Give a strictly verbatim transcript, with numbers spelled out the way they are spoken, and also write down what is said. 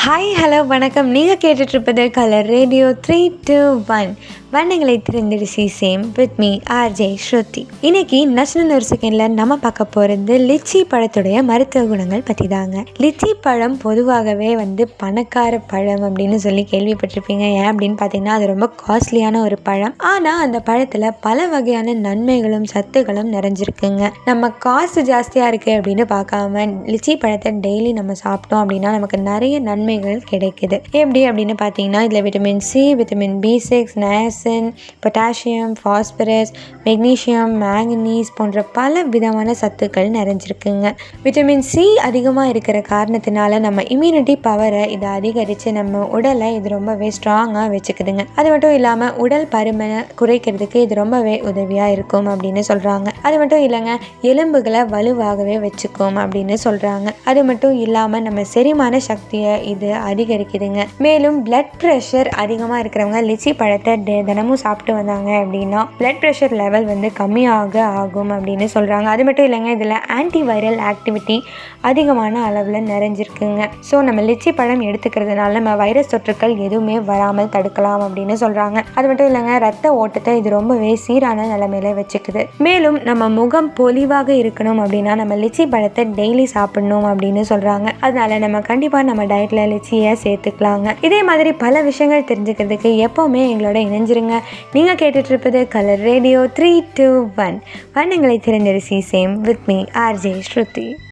Hi hello வணக்கம். நீங்கள் கேட்டுட்ருப்பது colour radio three two one வண்ணங்களை திறந்துடுசி same with me RJ Shruti. இன்னைக்கு நச்சுன்னு ஒரு செகண்டில் நம்ம பார்க்க போகிறது லிச்சி பழத்துடைய மருத்துவ குணங்கள் பற்றி தாங்க. லிச்சி பழம் பொதுவாகவே வந்து பணக்கார பழம் அப்படின்னு சொல்லி கேள்விப்பட்டிருப்பீங்க. ஏன் அப்படின்னு பார்த்தீங்கன்னா அது ரொம்ப காஸ்ட்லியான ஒரு பழம். ஆனால் அந்த பழத்தில் பல வகையான நன்மைகளும் சத்துக்களும் நிறைஞ்சிருக்குங்க. நம்ம காசு ஜாஸ்தியாக இருக்குது அப்படின்னு பார்க்காம லிச்சி பழத்தை டெய்லி நம்ம சாப்பிட்டோம் அப்படின்னா நமக்கு நிறைய நன்மைகள் கிடைக்குது. எப்படி அப்படின்னு பார்த்தீங்கன்னா இதில் vitamin C, vitamin B six, niacin, potassium, phosphorus, magnesium, manganese போன்ற பல விதமான சத்துக்கள் நிறைஞ்சிருக்குங்க. விட்டமின் சி அதிகமாக இருக்கிற காரணத்தினால நம்ம இம்யூனிட்டி பவரை இதை அதிகரித்து நம்ம உடலை இது ரொம்பவே ஸ்ட்ராங்காக வச்சுக்குதுங்க. அது மட்டும் இல்லாமல் உடல் பருமனை குறைக்கிறதுக்கு இது ரொம்பவே உதவியாக இருக்கும் அப்படின்னு சொல்கிறாங்க. அது மட்டும் இல்லைங்க, எலும்புகளை வலுவாகவே வச்சுக்கும் அப்படின்னு சொல்கிறாங்க. அது மட்டும் இல்லாமல் நம்ம செரிமான சக்தியை இது அதிகரிக்குதுங்க. மேலும் பிளட் ப்ரெஷர் அதிகமாக இருக்கிறவங்க லிச்சி பழத்தை தினமும் சாப்பிட்டு வந்தாங்க அப்படின்னா பிளட் ப்ரெஷர் லெவல் வந்து கம்மியாக ஆகும் அப்படின்னு சொல்கிறாங்க. அது மட்டும் இல்லைங்க, இதில் ஆன்டி வைரல் ஆக்டிவிட்டி அதிகமான அளவில் நிறைஞ்சிருக்குங்க. ஸோ நம்ம லிச்சி பழம் எடுத்துக்கிறதுனால நம்ம வைரஸ் தொற்றுக்கள் எதுவுமே வராமல் தடுக்கலாம் அப்படின்னு சொல்கிறாங்க. அது மட்டும் இல்லைங்க, ரத்த ஓட்டத்தை இது ரொம்பவே சீரான நிலைமையில வச்சுக்குது. மேலும் நம்ம முகம் பொலிவாக இருக்கணும் அப்படின்னா நம்ம லிச்சி பழத்தை டெய்லி சாப்பிடணும் அப்படின்னு சொல்கிறாங்க. அதனால நம்ம கண்டிப்பாக நம்ம டயட்டில் லிச்சியை சேர்த்துக்கலாங்க. இதே மாதிரி பல விஷயங்கள் தெரிஞ்சுக்கிறதுக்கு எப்போவுமே எங்களோட இணைஞ்சிருங்க. நீங்கள் கேட்டுட்ருப்பது colour radio three two one வண்ணங்களை திறந்தரிசி same with me RJ Shruti.